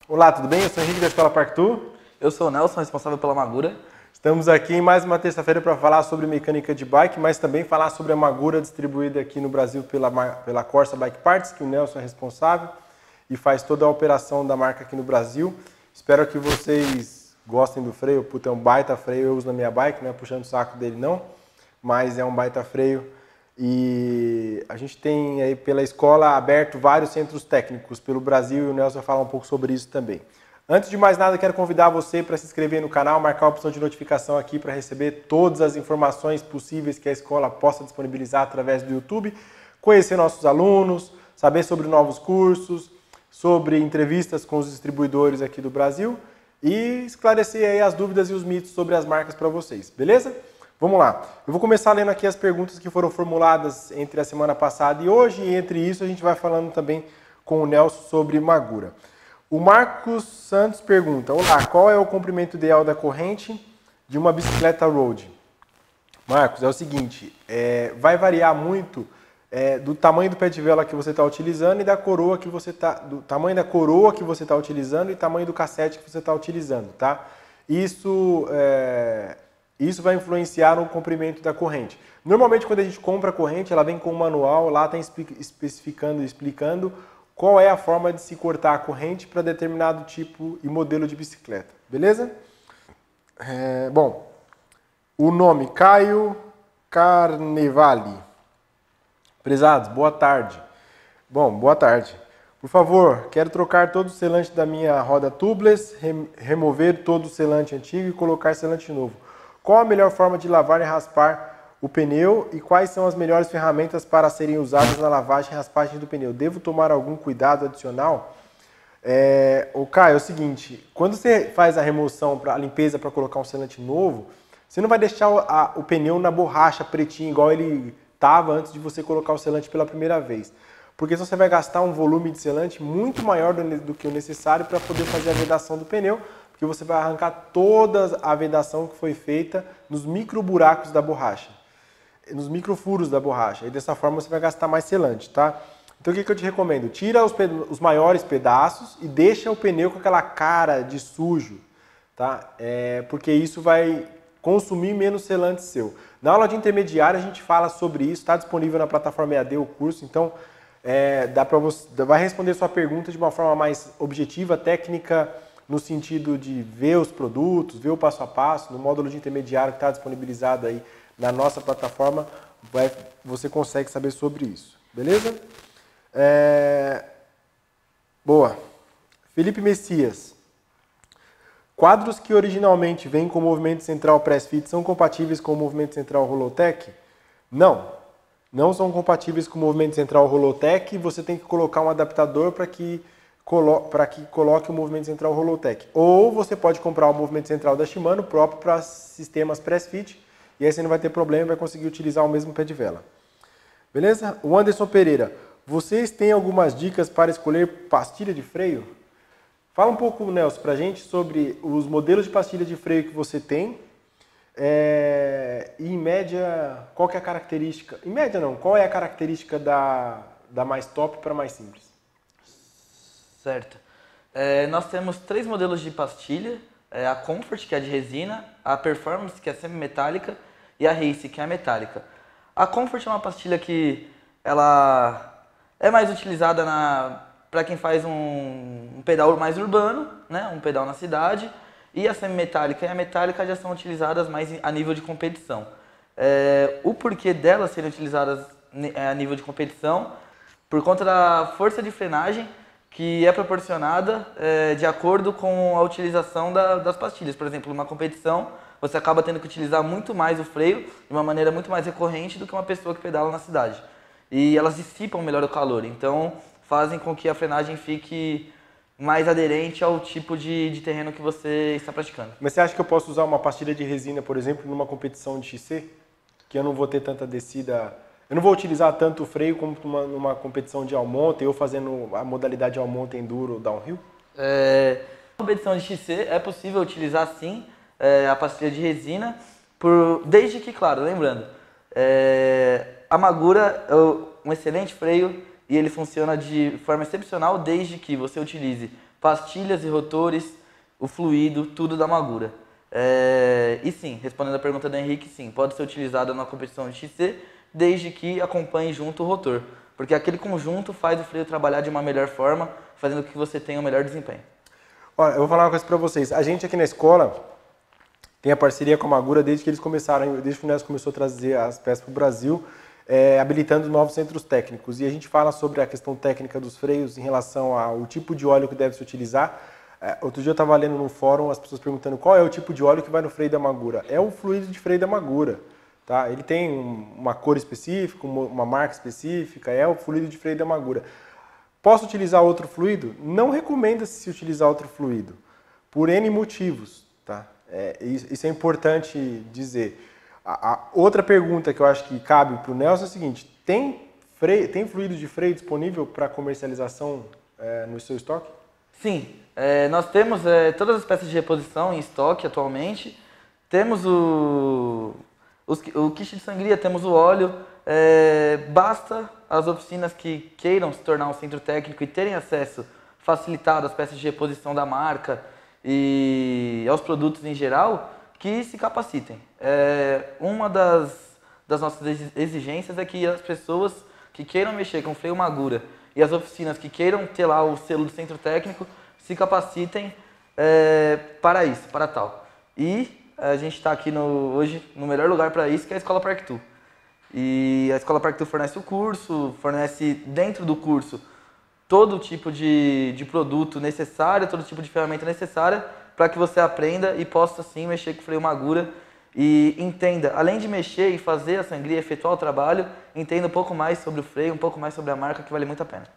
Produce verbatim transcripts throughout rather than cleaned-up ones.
Olá, tudo bem? Eu sou o Henrique da Escola Parktur. Eu sou o Nelson, responsável pela Magura. Estamos aqui em mais uma terça-feira para falar sobre mecânica de bike, mas também falar sobre a Magura distribuída aqui no Brasil pela, pela Corsa Bike Parts, que o Nelson é responsável e faz toda a operação da marca aqui no Brasil. Espero que vocês gostem do freio. Puta, é um baita freio, eu uso na minha bike, não é puxando o saco dele não, mas é um baita freio. E a gente tem aí pela escola aberto vários centros técnicos pelo Brasil e o Nelson vai falar um pouco sobre isso também. Antes de mais nada, quero convidar você para se inscrever no canal, marcar a opção de notificação aqui para receber todas as informações possíveis que a escola possa disponibilizar através do YouTube, conhecer nossos alunos, saber sobre novos cursos, sobre entrevistas com os distribuidores aqui do Brasil e esclarecer aí as dúvidas e os mitos sobre as marcas para vocês, beleza? Vamos lá. Eu vou começar lendo aqui as perguntas que foram formuladas entre a semana passada e hoje, e entre isso a gente vai falando também com o Nelson sobre Magura. O Marcos Santos pergunta: olá, qual é o comprimento ideal da corrente de uma bicicleta road? Marcos, é o seguinte, é, vai variar muito é, do tamanho do pé de vela que você está utilizando e da coroa que você tá, do tamanho da coroa que você está utilizando e tamanho do cassete que você está utilizando, tá? Isso, é, isso vai influenciar no comprimento da corrente. Normalmente, quando a gente compra a corrente, ela vem com um manual, lá está especificando e explicando qual é a forma de se cortar a corrente para determinado tipo e modelo de bicicleta, beleza? É, bom, o nome Caio Carnevale. Prezados, boa tarde. Bom, boa tarde. Por favor, quero trocar todo o selante da minha roda tubeless, rem remover todo o selante antigo e colocar selante novo. Qual a melhor forma de lavar e raspar o pneu e quais são as melhores ferramentas para serem usadas na lavagem e raspagem do pneu? Devo tomar algum cuidado adicional? É, o Caio, é o seguinte, quando você faz a remoção, pra, a limpeza para colocar um selante novo, você não vai deixar o, a, o pneu na borracha pretinho igual ele estava antes de você colocar o selante pela primeira vez. Porque você vai gastar um volume de selante muito maior do, do que o necessário para poder fazer a vedação do pneu, porque você vai arrancar toda a vedação que foi feita nos micro buracos da borracha, nos microfuros da borracha, e dessa forma você vai gastar mais selante, tá? Então o que, que eu te recomendo? Tira os, os maiores pedaços e deixa o pneu com aquela cara de sujo, tá? É, porque isso vai consumir menos selante seu. Na aula de intermediário a gente fala sobre isso, está disponível na plataforma E A D o curso, então é, dá para você, vai responder sua pergunta de uma forma mais objetiva, técnica, no sentido de ver os produtos, ver o passo a passo, no módulo de intermediário que está disponibilizado aí na nossa plataforma, vai, você consegue saber sobre isso, beleza? É... Boa. Felipe Messias. Quadros que originalmente vêm com o movimento central press fit são compatíveis com o movimento central Rolotec? Não. Não são compatíveis com o movimento central Rolotec. Você tem que colocar um adaptador para que, colo... para que coloque o movimento central Rolotec. Ou você pode comprar o movimento central da Shimano próprio para sistemas press fit. E aí você não vai ter problema e vai conseguir utilizar o mesmo pé de vela. Beleza? O Anderson Pereira. Vocês têm algumas dicas para escolher pastilha de freio? Fala um pouco, Nelson, pra gente sobre os modelos de pastilha de freio que você tem. É, e em média, qual que é a característica? Em média não, qual é a característica da, da mais top para mais simples? Certo. É, nós temos três modelos de pastilha. É a Comfort, que é de resina, a Performance, que é semi-metálica, e a Race, que é metálica. A Comfort é uma pastilha que ela é mais utilizada para quem faz um, um pedal mais urbano, né, um pedal na cidade, e a semi-metálica e a metálica já são utilizadas mais a nível de competição. É, o porquê delas serem utilizadas a nível de competição, por conta da força de frenagem que é proporcionada é, de acordo com a utilização da, das pastilhas. Por exemplo, numa competição, você acaba tendo que utilizar muito mais o freio de uma maneira muito mais recorrente do que uma pessoa que pedala na cidade. E elas dissipam melhor o calor, então fazem com que a frenagem fique mais aderente ao tipo de, de terreno que você está praticando. Mas você acha que eu posso usar uma pastilha de resina, por exemplo, numa competição de X C? Que eu não vou ter tanta descida... Eu não vou utilizar tanto o freio como numa, numa competição de all mountain, eu fazendo a modalidade all mountain enduro downhill? É, na competição de X C é possível utilizar sim é, a pastilha de resina, por, desde que, claro, lembrando, é, a Magura é um excelente freio e ele funciona de forma excepcional desde que você utilize pastilhas e rotores, o fluido, tudo da Magura. É, e sim, respondendo a pergunta do Henrique, sim, pode ser utilizado na competição de X C, desde que acompanhe junto o rotor. Porque aquele conjunto faz o freio trabalhar de uma melhor forma, fazendo com que você tenha um melhor desempenho. Olha, eu vou falar uma coisa para vocês. A gente aqui na escola tem a parceria com a Magura desde que eles começaram, desde que o Nelson começou a trazer as peças para o Brasil, é, habilitando novos centros técnicos. E a gente fala sobre a questão técnica dos freios em relação ao tipo de óleo que deve se utilizar. É, outro dia eu estava lendo no fórum as pessoas perguntando qual é o tipo de óleo que vai no freio da Magura. É o fluido de freio da Magura. Tá? Ele tem um, uma cor específica, uma, uma marca específica, é o fluido de freio da Magura. Posso utilizar outro fluido? Não recomenda-se se utilizar outro fluido, por N motivos. Tá? É, isso é importante dizer. A, a outra pergunta que eu acho que cabe para o Nelson é a seguinte: tem, freio, tem fluido de freio disponível para comercialização é, no seu estoque? Sim, é, nós temos é, todas as peças de reposição em estoque atualmente. Temos o, os, o kit de sangria, temos o óleo. É, basta as oficinas que queiram se tornar um centro técnico e terem acesso facilitado às peças de reposição da marca e aos produtos em geral, que se capacitem. É, uma das, das nossas exigências é que as pessoas que queiram mexer com freio Magura e as oficinas que queiram ter lá o selo do centro técnico se capacitem é, para isso, para tal. E a gente está aqui no, hoje no melhor lugar para isso, que é a Escola Parktu. E a Escola Parktu fornece o curso, fornece dentro do curso todo tipo de, de produto necessário, todo tipo de ferramenta necessária para que você aprenda e possa sim mexer com freio Magura e entenda, além de mexer e fazer a sangria, efetuar o trabalho, entenda um pouco mais sobre o freio, um pouco mais sobre a marca, que vale muito a pena.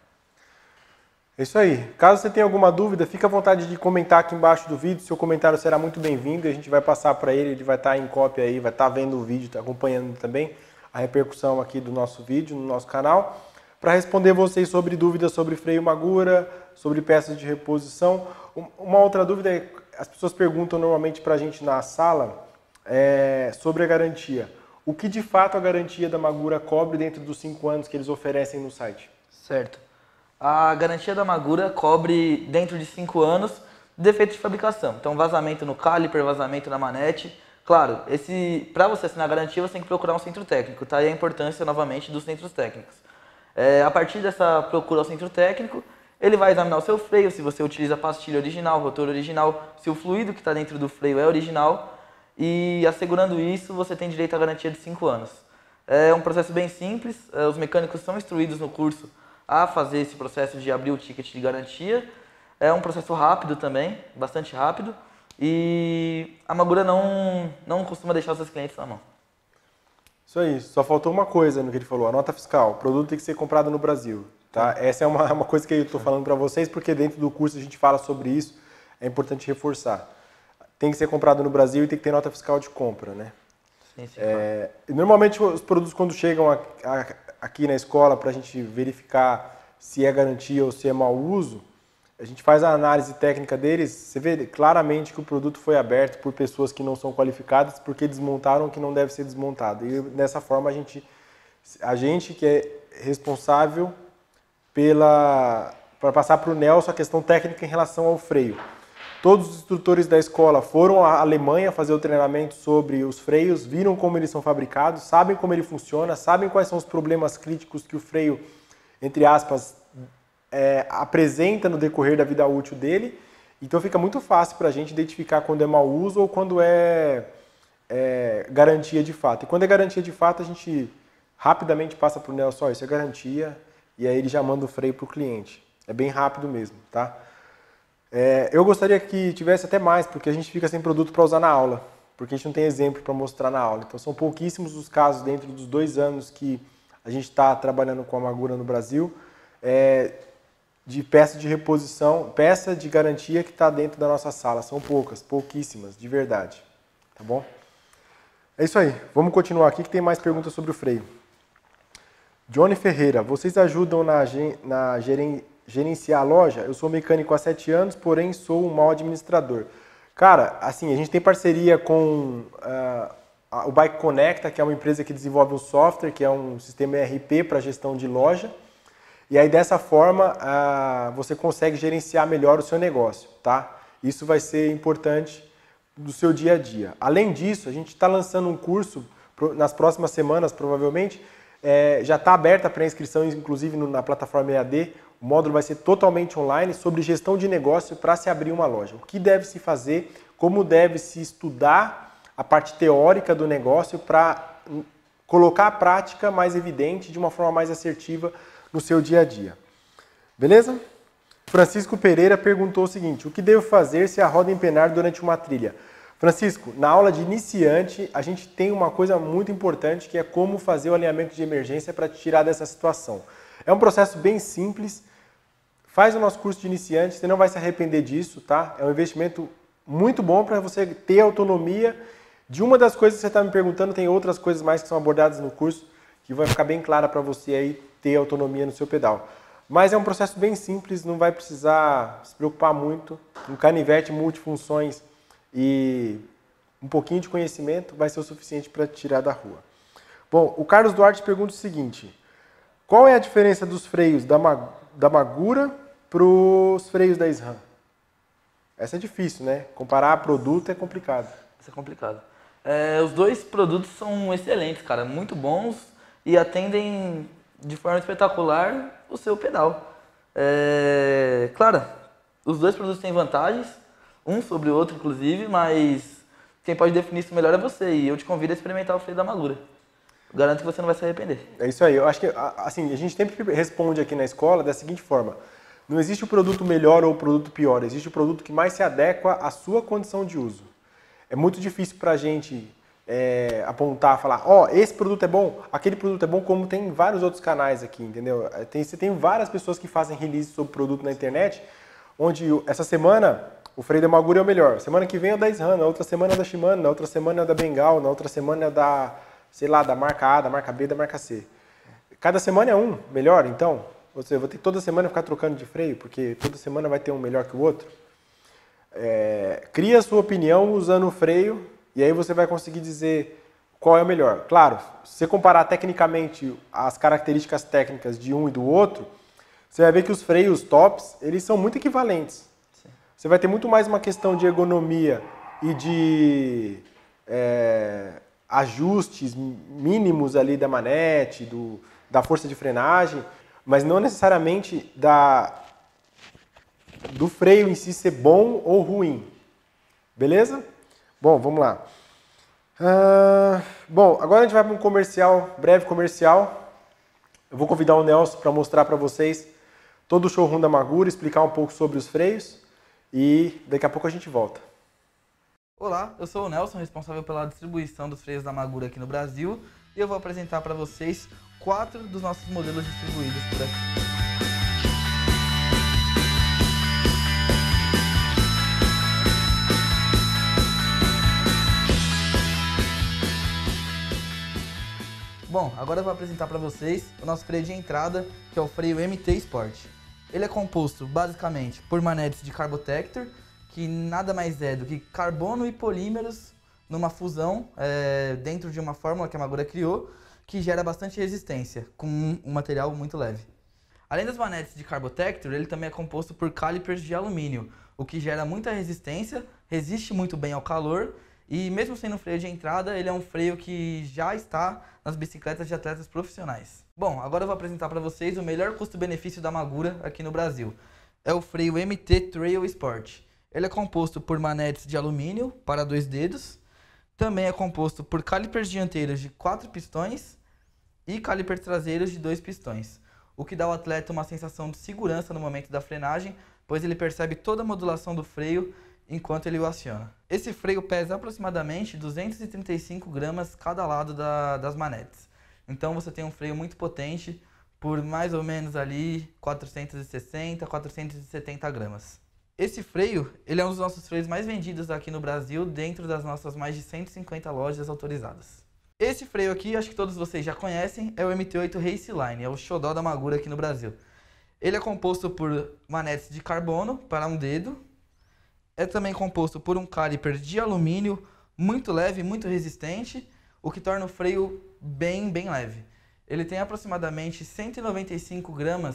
É isso aí. Caso você tenha alguma dúvida, fique à vontade de comentar aqui embaixo do vídeo. Seu comentário será muito bem-vindo e a gente vai passar para ele, ele vai estar em cópia aí, vai estar vendo o vídeo, tá acompanhando também a repercussão aqui do nosso vídeo, no nosso canal, para responder vocês sobre dúvidas sobre freio Magura, sobre peças de reposição. Uma outra dúvida é, as pessoas perguntam normalmente para a gente na sala é, sobre a garantia. O que de fato a garantia da Magura cobre dentro dos cinco anos que eles oferecem no site? Certo. A garantia da Magura cobre dentro de cinco anos defeitos de fabricação. Então vazamento no caliper, vazamento na manete. Claro, para você assinar a garantia, você tem que procurar um centro técnico, tá? E a importância, novamente, dos centros técnicos. É, a partir dessa procura ao centro técnico, ele vai examinar o seu freio, se você utiliza a pastilha original, rotor original, se o fluido que está dentro do freio é original. E assegurando isso, você tem direito à garantia de cinco anos. É um processo bem simples, os mecânicos são instruídos no curso a fazer esse processo de abrir o ticket de garantia. É um processo rápido também, bastante rápido. E a Magura não, não costuma deixar os seus clientes na mão. Isso aí, só faltou uma coisa no que ele falou, a nota fiscal. O produto tem que ser comprado no Brasil. Tá? Essa é uma, uma coisa que eu estou falando para vocês, porque dentro do curso a gente fala sobre isso, é importante reforçar. Tem que ser comprado no Brasil e tem que ter nota fiscal de compra, né? Sim, sim, é, normalmente os produtos quando chegam a, a, aqui na escola para a gente verificar se é garantia ou se é mau uso, a gente faz a análise técnica deles, você vê claramente que o produto foi aberto por pessoas que não são qualificadas porque desmontaram o que não deve ser desmontado. E dessa forma a gente, a gente que é responsável pela, para passar para o Nelson a questão técnica em relação ao freio. Todos os instrutores da escola foram à Alemanha fazer o treinamento sobre os freios, viram como eles são fabricados, sabem como ele funciona, sabem quais são os problemas críticos que o freio, entre aspas, é, apresenta no decorrer da vida útil dele. Então fica muito fácil para a gente identificar quando é mau uso ou quando é, é garantia de fato. E quando é garantia de fato, a gente rapidamente passa para o Nelson, oh, isso é garantia, e aí ele já manda o freio para o cliente. É bem rápido mesmo, tá? É, eu gostaria que tivesse até mais, porque a gente fica sem produto para usar na aula, porque a gente não tem exemplo para mostrar na aula. Então são pouquíssimos os casos dentro dos dois anos que a gente está trabalhando com a Magura no Brasil, é, de peça de reposição, peça de garantia que está dentro da nossa sala. São poucas, pouquíssimas, de verdade. Tá bom? É isso aí. Vamos continuar aqui que tem mais perguntas sobre o freio. Johnny Ferreira, vocês ajudam na, na geren, gerenciar a loja? Eu sou mecânico há sete anos, porém sou um mau administrador. Cara, assim, a gente tem parceria com uh, a, o Bike Conecta, que é uma empresa que desenvolve um software, que é um sistema E R P para gestão de loja. E aí dessa forma ah, você consegue gerenciar melhor o seu negócio, tá? Isso vai ser importante do seu dia a dia. Além disso, a gente está lançando um curso nas próximas semanas, provavelmente, é, já está aberta a pré-inscrição, inclusive no, na plataforma E A D. O módulo vai ser totalmente online sobre gestão de negócio para se abrir uma loja. O que deve se fazer, como deve se estudar a parte teórica do negócio para colocar a prática mais evidente, de uma forma mais assertiva no seu dia a dia. Beleza? Francisco Pereira perguntou o seguinte: o que devo fazer se a roda empenar durante uma trilha? Francisco, na aula de iniciante, a gente tem uma coisa muito importante que é como fazer o alinhamento de emergência para te tirar dessa situação. É um processo bem simples. Faz o nosso curso de iniciante, você não vai se arrepender disso, tá? É um investimento muito bom para você ter autonomia. De uma das coisas que você está me perguntando, tem outras coisas mais que são abordadas no curso, que vai ficar bem clara para você aí ter autonomia no seu pedal. Mas é um processo bem simples, não vai precisar se preocupar muito. Um canivete multifunções e um pouquinho de conhecimento vai ser o suficiente para te tirar da rua. Bom, o Carlos Duarte pergunta o seguinte: qual é a diferença dos freios da, Mag da Magura para os freios da SRAM? Essa é difícil, né? Comparar produto é complicado. Isso é complicado. É, os dois produtos são excelentes, cara, muito bons e atendem de forma espetacular o seu pedal. É, claro, os dois produtos têm vantagens, um sobre o outro inclusive, mas quem pode definir isso melhor é você, e eu te convido a experimentar o freio da Magura. Garanto que você não vai se arrepender. É isso aí. Eu acho que assim, a gente sempre responde aqui na escola da seguinte forma: não existe o produto melhor ou o produto pior, existe o produto que mais se adequa à sua condição de uso. É muito difícil para a gente é, apontar, falar, ó, oh, esse produto é bom, aquele produto é bom, como tem vários outros canais aqui, entendeu? Tem, você tem várias pessoas que fazem release sobre produto na internet, onde essa semana o freio da Magura é o melhor, semana que vem é o da SRAM, na outra semana é da Shimano, na outra semana é da Bengal, na outra semana é da, sei lá, da marca A, da marca B, da marca C. Cada semana é um melhor, então, ou seja, eu vou ter que toda semana ficar trocando de freio, porque toda semana vai ter um melhor que o outro. É, cria a sua opinião usando o freio e aí você vai conseguir dizer qual é o melhor. Claro, se você comparar tecnicamente as características técnicas de um e do outro, você vai ver que os freios tops, eles são muito equivalentes. Sim. Você vai ter muito mais uma questão de ergonomia e de é, ajustes mínimos ali da manete, do, da força de frenagem, mas não necessariamente da... do freio em si ser bom ou ruim. Beleza? Bom, vamos lá. Uh, bom, agora a gente vai para um comercial, breve comercial. Eu vou convidar o Nelson para mostrar para vocês todo o showroom da Magura, explicar um pouco sobre os freios e daqui a pouco a gente volta. Olá, eu sou o Nelson, responsável pela distribuição dos freios da Magura aqui no Brasil, e eu vou apresentar para vocês quatro dos nossos modelos distribuídos por aqui. Bom, agora eu vou apresentar para vocês o nosso freio de entrada, que é o freio M T Sport. Ele é composto basicamente por manetes de Carbotector, que nada mais é do que carbono e polímeros numa fusão é, dentro de uma fórmula que a Magura criou, que gera bastante resistência, com um material muito leve. Além das manetes de Carbotector, ele também é composto por calipers de alumínio, o que gera muita resistência, resiste muito bem ao calor, e mesmo sendo um freio de entrada, ele é um freio que já está nas bicicletas de atletas profissionais. Bom, agora eu vou apresentar para vocês o melhor custo-benefício da Magura aqui no Brasil. É o freio M T Trail Sport. Ele é composto por manetes de alumínio para dois dedos. Também é composto por calipers dianteiros de quatro pistões e calipers traseiros de dois pistões, o que dá ao atleta uma sensação de segurança no momento da frenagem, pois ele percebe toda a modulação do freio enquanto ele o aciona. Esse freio pesa aproximadamente duzentos e trinta e cinco gramas cada lado da, das manetes. Então você tem um freio muito potente por mais ou menos ali quatrocentos e sessenta, quatrocentos e setenta gramas. Esse freio, ele é um dos nossos freios mais vendidos aqui no Brasil, dentro das nossas mais de cento e cinquenta lojas autorizadas. Esse freio aqui, acho que todos vocês já conhecem, é o M T oito Race Line, é o xodó da Magura aqui no Brasil. Ele é composto por manetes de carbono para um dedo. É também composto por um caliper de alumínio muito leve, muito resistente, o que torna o freio bem, bem leve. Ele tem aproximadamente cento e noventa e cinco gramas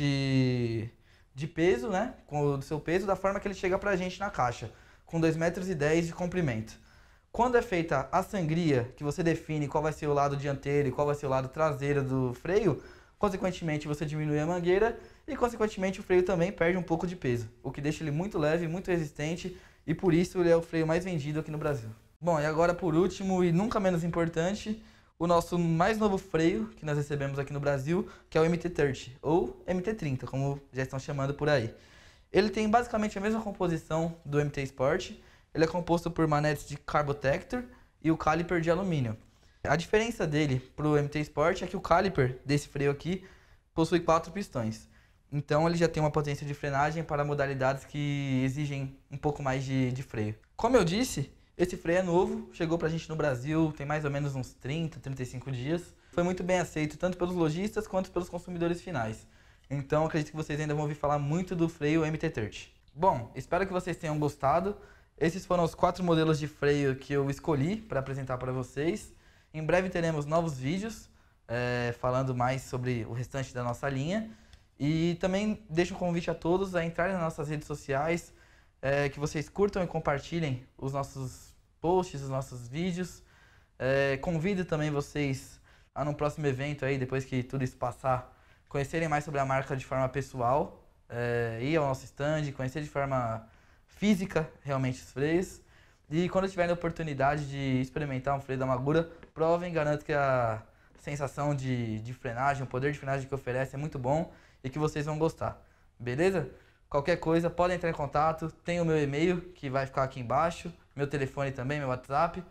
de, de peso, né? Com o seu peso, da forma que ele chega pra gente na caixa, com dois metros e dez de comprimento. Quando é feita a sangria, que você define qual vai ser o lado dianteiro e qual vai ser o lado traseiro do freio, consequentemente você diminui a mangueira e consequentemente o freio também perde um pouco de peso, o que deixa ele muito leve, muito resistente e por isso ele é o freio mais vendido aqui no Brasil. Bom, e agora por último e nunca menos importante, o nosso mais novo freio que nós recebemos aqui no Brasil, que é o M T trinta, ou M T trinta, como já estão chamando por aí. Ele tem basicamente a mesma composição do M T Sport, ele é composto por manetes de Carbotector e o caliper de alumínio. A diferença dele para o M T Sport é que o caliper desse freio aqui possui quatro pistões. Então ele já tem uma potência de frenagem para modalidades que exigem um pouco mais de, de freio. Como eu disse, esse freio é novo, chegou pra gente no Brasil tem mais ou menos uns trinta, trinta e cinco dias. Foi muito bem aceito tanto pelos lojistas quanto pelos consumidores finais. Então acredito que vocês ainda vão ouvir falar muito do freio M T trinta. Bom, espero que vocês tenham gostado. Esses foram os quatro modelos de freio que eu escolhi para apresentar para vocês. Em breve teremos novos vídeos é, falando mais sobre o restante da nossa linha. E também deixo um convite a todos a entrarem nas nossas redes sociais, É, que vocês curtam e compartilhem os nossos posts, os nossos vídeos. É, convido também vocês a num próximo evento aí, depois que tudo isso passar, conhecerem mais sobre a marca de forma pessoal, é, ir ao nosso stand, conhecer de forma física realmente os freios. E quando tiverem a oportunidade de experimentar um freio da Magura, provem, garanto que a sensação de, de frenagem, o poder de frenagem que oferece é muito bom e que vocês vão gostar. Beleza? Qualquer coisa, podem entrar em contato, tem o meu e-mail que vai ficar aqui embaixo, meu telefone também, meu WhatsApp.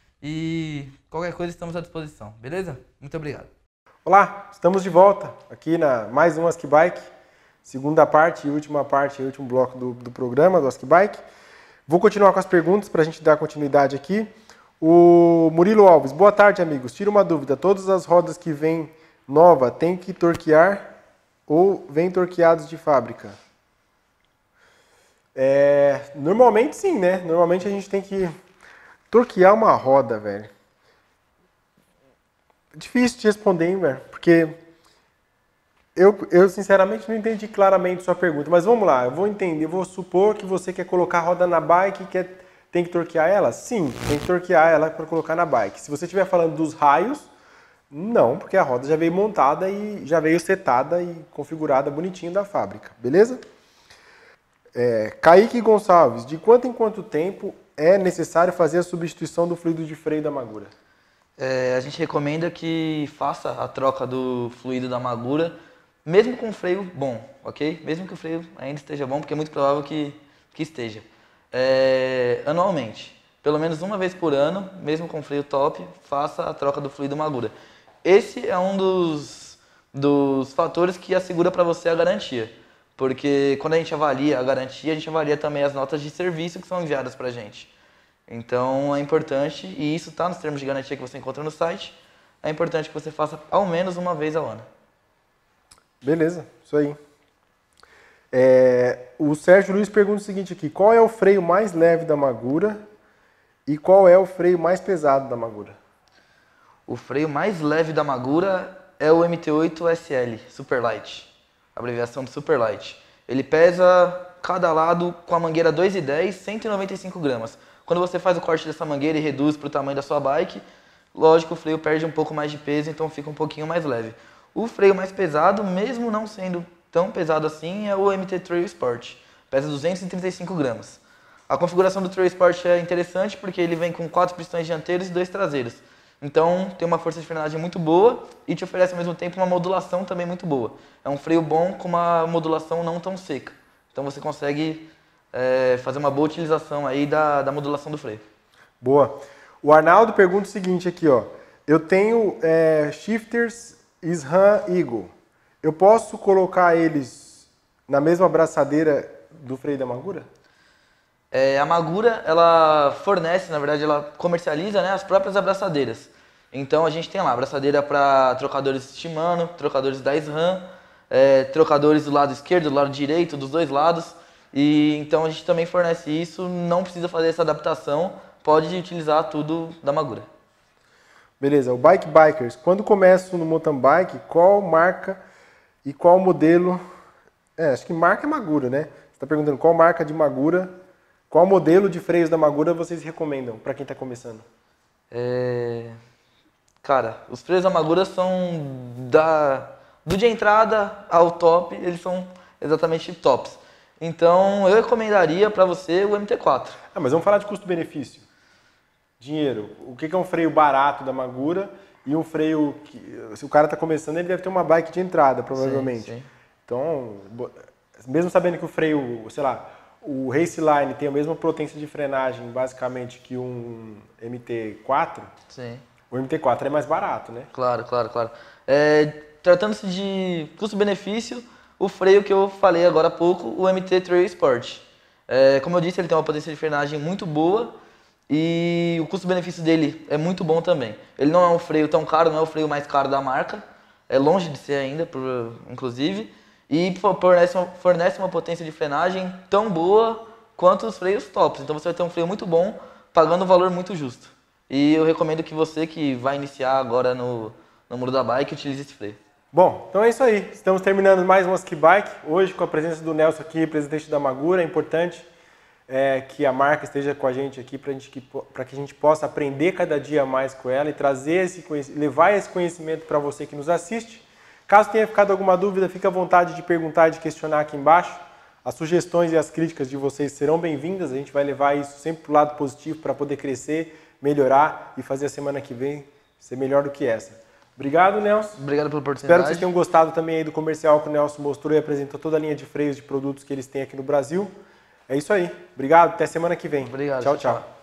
E qualquer coisa estamos à disposição, beleza? Muito obrigado. Olá, estamos de volta aqui na mais um Ask Bike, segunda parte e última parte, último bloco do, do programa do Ask Bike. Vou continuar com as perguntas para a gente dar continuidade aqui. O Murilo Alves, boa tarde amigos, tira uma dúvida, todas as rodas que vêm nova tem que torquear ou vêm torqueados de fábrica? É, normalmente sim, né? Normalmente a gente tem que torquear uma roda, velho. Difícil de responder, hein, velho? Porque eu, eu sinceramente não entendi claramente sua pergunta. Mas vamos lá, eu vou entender. Eu vou supor que você quer colocar a roda na bike e quer, tem que torquear ela? Sim, tem que torquear ela para colocar na bike. Se você estiver falando dos raios, não, porque a roda já veio montada e já veio setada e configurada bonitinho da fábrica, beleza? É, Kaique Gonçalves, de quanto em quanto tempo é necessário fazer a substituição do fluido de freio da Magura? É, a gente recomenda que faça a troca do fluido da Magura, mesmo com freio bom, ok? Mesmo que o freio ainda esteja bom, porque é muito provável que, que esteja. É, anualmente, pelo menos uma vez por ano, mesmo com freio top, faça a troca do fluido Magura. Esse é um dos, dos fatores que assegura para você a garantia. Porque quando a gente avalia a garantia, a gente avalia também as notas de serviço que são enviadas para a gente. Então é importante, e isso está nos termos de garantia que você encontra no site, é importante que você faça ao menos uma vez ao ano. Beleza, isso aí. É, o Sérgio Luiz pergunta o seguinte aqui, qual é o freio mais leve da Magura e qual é o freio mais pesado da Magura? O freio mais leve da Magura é o M T oito S L, Superlight. Abreviação do Superlight. Ele pesa cada lado com a mangueira dois e dez, cento e noventa e cinco gramas. Quando você faz o corte dessa mangueira e reduz para o tamanho da sua bike, lógico, o freio perde um pouco mais de peso, então fica um pouquinho mais leve. O freio mais pesado, mesmo não sendo tão pesado assim, é o M T Trail Sport. Pesa duzentos e trinta e cinco gramas. A configuração do Trail Sport é interessante porque ele vem com quatro pistões dianteiros e dois traseiros. Então tem uma força de frenagem muito boa e te oferece ao mesmo tempo uma modulação também muito boa. É um freio bom com uma modulação não tão seca. Então você consegue é, fazer uma boa utilização aí da, da modulação do freio. Boa. O Arnaldo pergunta o seguinte aqui, ó. Eu tenho é, shifters SRAM Eagle. Eu posso colocar eles na mesma abraçadeira do freio da Magura? É, a Magura, ela fornece, na verdade, ela comercializa, né, as próprias abraçadeiras. Então a gente tem lá abraçadeira para trocadores Shimano, trocadores da SRAM, é, trocadores do lado esquerdo, do lado direito, dos dois lados. E então a gente também fornece isso, não precisa fazer essa adaptação, pode utilizar tudo da Magura. Beleza, o Bike Bikers. Quando começo no mountain bike, qual marca e qual modelo... É, acho que marca é Magura, né? Você está perguntando qual marca de Magura, qual modelo de freios da Magura vocês recomendam para quem está começando? É... Cara, os freios da Magura são da... do de entrada ao top, eles são exatamente tops. Então, eu recomendaria para você o M T quatro. Ah, mas vamos falar de custo-benefício. Dinheiro. O que é um freio barato da Magura e um freio que, se o cara está começando, ele deve ter uma bike de entrada, provavelmente. Sim, sim. Então, mesmo sabendo que o freio, sei lá, o Raceline tem a mesma potência de frenagem, basicamente, que um M T quatro, sim. O M T quatro é mais barato, né? Claro, claro, claro. É, tratando-se de custo-benefício, o freio que eu falei agora há pouco, o M T Trail Sport. É, como eu disse, ele tem uma potência de frenagem muito boa, e o custo-benefício dele é muito bom também. Ele não é um freio tão caro, não é o freio mais caro da marca. É longe de ser ainda, por, inclusive. E fornece uma, fornece uma potência de frenagem tão boa quanto os freios tops. Então você vai ter um freio muito bom, pagando um valor muito justo. E eu recomendo que você que vai iniciar agora no, no mundo da bike, utilize esse freio. Bom, então é isso aí. Estamos terminando mais um Ski Bike. Hoje com a presença do Nelson aqui, representante da Magura. É importante É, que a marca esteja com a gente aqui para que, que a gente possa aprender cada dia mais com ela e trazer esse, levar esse conhecimento para você que nos assiste. Caso tenha ficado alguma dúvida, fique à vontade de perguntar e de questionar aqui embaixo. As sugestões e as críticas de vocês serão bem-vindas. A gente vai levar isso sempre para o lado positivo para poder crescer, melhorar e fazer a semana que vem ser melhor do que essa. Obrigado, Nelson. Obrigado pela oportunidade. Espero que vocês tenham gostado também aí do comercial que o Nelson mostrou e apresentou toda a linha de freios de produtos que eles têm aqui no Brasil. É isso aí. Obrigado. Até semana que vem. Obrigado. Tchau, tchau.